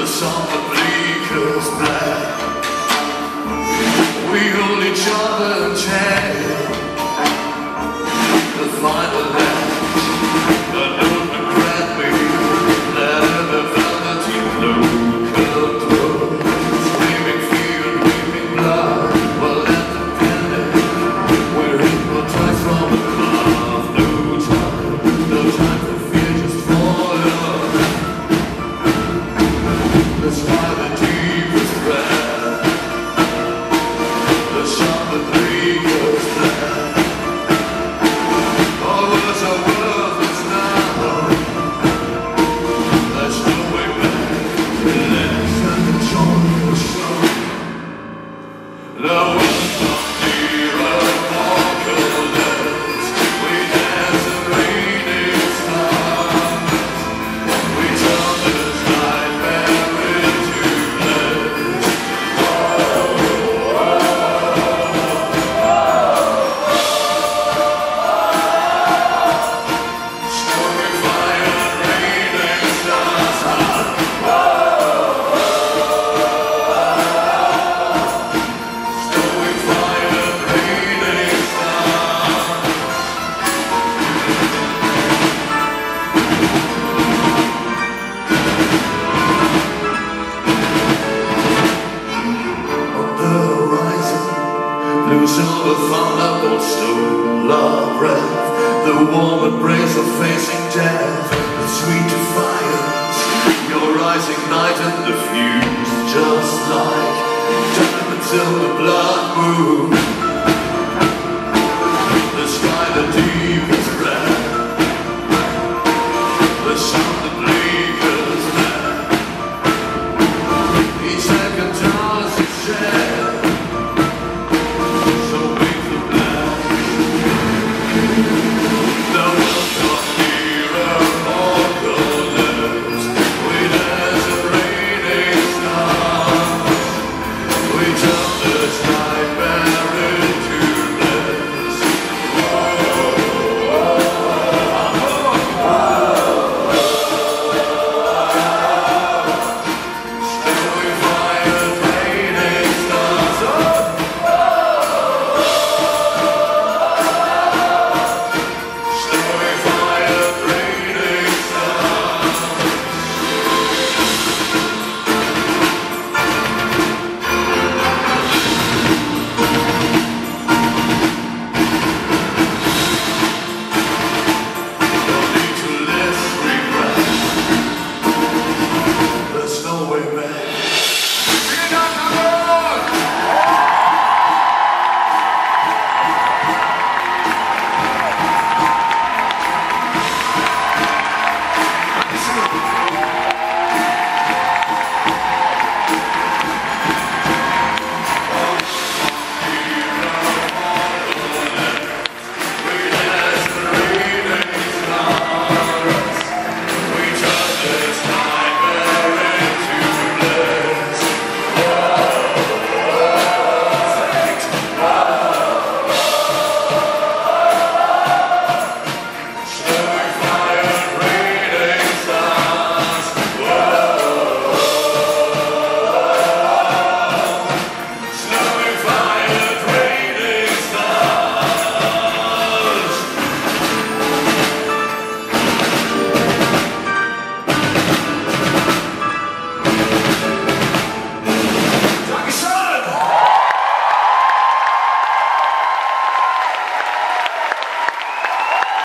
somber bleakest black. We hold each other and chant the final act, but don't regret me. Let every velvety blue could through. Screaming fear, weeping blood, well independent. We're hypnotized from above. No time for fear, just for love. Let's try the deepest breath, the sharper bleakest black. All words are worthless now. There's no way back. Relax and enjoy the show. No one's not near apocalypse. We dance and raining stars. We turn this nightmare into bliss. Story fire, raining stars. Story fire, raining stars. On the horizon, blue silver thunderbolt stole our breath. The warm embrace of facing death, the sweet defiance. Your eyes ignited the fuse, just like diamonds in the blood moon.